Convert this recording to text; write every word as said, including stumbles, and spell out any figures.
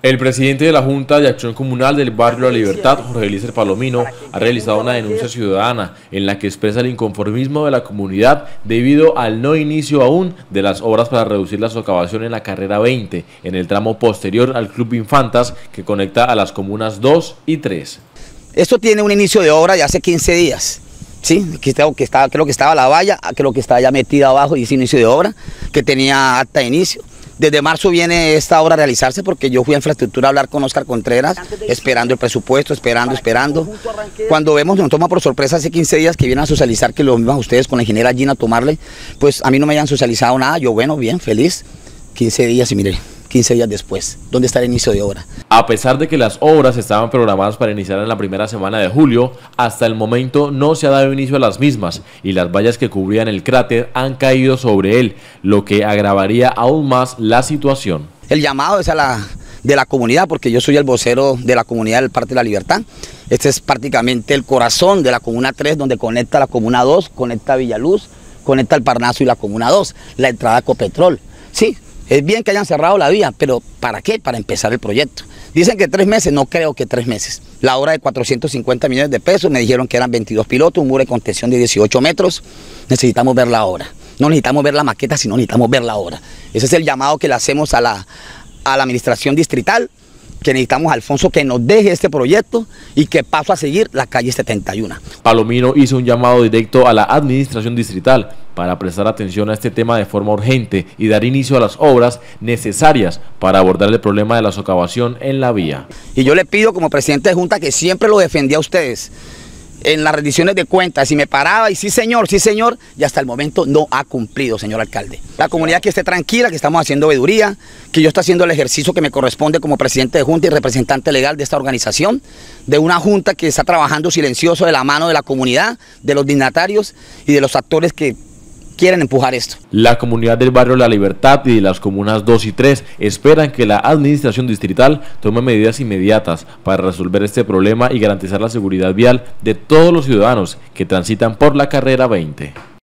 El presidente de la Junta de Acción Comunal del Barrio La Libertad, Jorge Eliezer Palomino, ha realizado una denuncia ciudadana en la que expresa el inconformismo de la comunidad debido al no inicio aún de las obras para reducir la socavación en la carrera veinte, en el tramo posterior al Club Infantas que conecta a las comunas dos y tres. Esto tiene un inicio de obra de hace quince días. Sí, aquí creo que estaba, creo que estaba la valla, creo que estaba ya metida abajo y ese inicio de obra, que tenía acta de inicio. Desde marzo viene esta obra a realizarse porque yo fui a infraestructura a hablar con Oscar Contreras, esperando el presupuesto, esperando, esperando. Cuando vemos, nos toma por sorpresa hace quince días que vienen a socializar, que lo mismo ustedes con la ingeniera Gina a tomarle, pues a mí no me hayan socializado nada, yo bueno, bien, feliz, quince días y mire, quince días después, ¿dónde está el inicio de obra? A pesar de que las obras estaban programadas para iniciar en la primera semana de julio, hasta el momento no se ha dado inicio a las mismas y las vallas que cubrían el cráter han caído sobre él, lo que agravaría aún más la situación. El llamado es a la de la comunidad, porque yo soy el vocero de la comunidad del Parque de la Libertad. Este es prácticamente el corazón de la Comuna tres, donde conecta la Comuna dos, conecta Villaluz, conecta el Parnaso y la Comuna dos, la entrada a Ecopetrol. Sí, es bien que hayan cerrado la vía, pero ¿para qué? Para empezar el proyecto. Dicen que tres meses, no creo que tres meses. La obra de cuatrocientos cincuenta millones de pesos, me dijeron que eran veintidós pilotos, un muro de contención de dieciocho metros. Necesitamos ver la obra. No necesitamos ver la maqueta, sino necesitamos ver la obra. Ese es el llamado que le hacemos a la, a la administración distrital, que necesitamos a Alfonso que nos deje este proyecto y que paso a seguir la calle setenta y uno. Palomino hizo un llamado directo a la administración distrital para prestar atención a este tema de forma urgente y dar inicio a las obras necesarias para abordar el problema de la socavación en la vía. Y yo le pido como presidente de Junta que siempre lo defendía a ustedes en las rendiciones de cuentas, y me paraba y sí señor, sí señor, y hasta el momento no ha cumplido, señor alcalde. La comunidad que esté tranquila, que estamos haciendo veeduría, que yo estoy haciendo el ejercicio que me corresponde como presidente de Junta y representante legal de esta organización, de una Junta que está trabajando silencioso de la mano de la comunidad, de los dignatarios y de los actores que quieren empujar esto. La comunidad del barrio La Libertad y de las comunas dos y tres esperan que la administración distrital tome medidas inmediatas para resolver este problema y garantizar la seguridad vial de todos los ciudadanos que transitan por la carrera veinte.